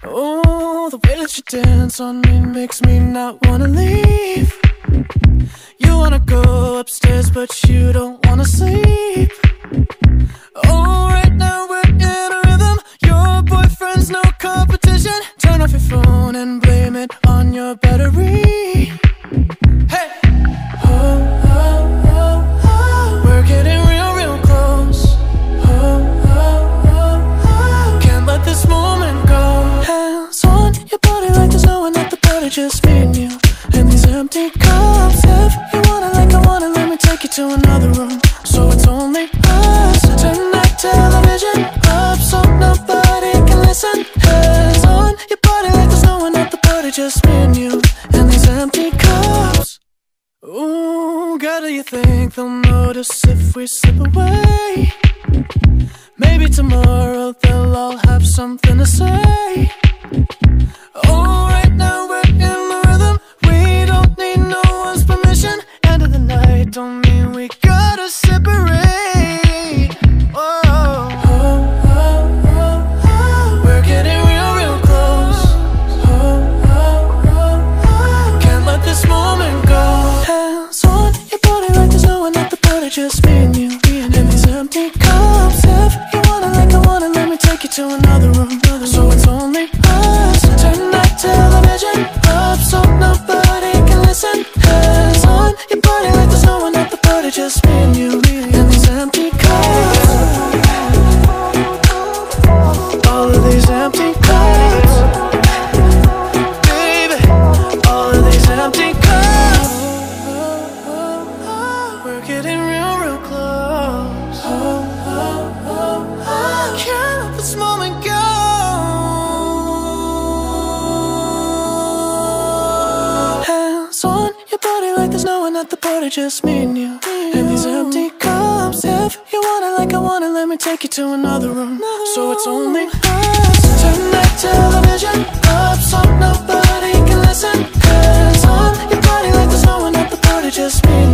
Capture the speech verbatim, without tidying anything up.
Oh, the way that you dance on me makes me not wanna leave. You wanna go upstairs but you don't wanna sleep. Oh, right now we're in a rhythm. Your boyfriend's no competition. Turn off your phone and blame it on your battery. Hey! Oh, oh, oh, oh. We're getting real, real close. Oh, oh, oh, oh. Can't let this moment go. Hands on your body like there's no one at the party, just me and you and these empty cups. If you wanna like I wanna, let me take you to another room, so it's only us. Turn that television up so nobody can listen. Hands on your body like there's no one at the party, just me and you and these empty cups. Ooh, girl, do you think they'll notice if we slip away? Maybe tomorrow they'll all have something to say. Oh, right now we're in the rhythm. We don't need no one's permission. End of the night don't mean we gotta separate. Oh, oh, oh, oh, oh. We're getting real, real close. Oh, oh, oh, oh. Can't let this moment go. Hands on your body like there's no one at the party, just me and you and these empty cups. If you wanna like I wanna, let me take you to another room, so it's only us. Turn that television up so nobody can listen. Hands on your body like there's no one at the party, just me and you and these empty cups. All of these empty cups, baby. All of these empty cups. We're getting real, real close. Can't let this moment go. Hands on your body like there's no one at the party, just me and you and these empty cups. If you wanna like I wanna, let me take you to another room, so it's only us. Turn that television up so nobody can listen. Hands on your body like there's no one at the party, just me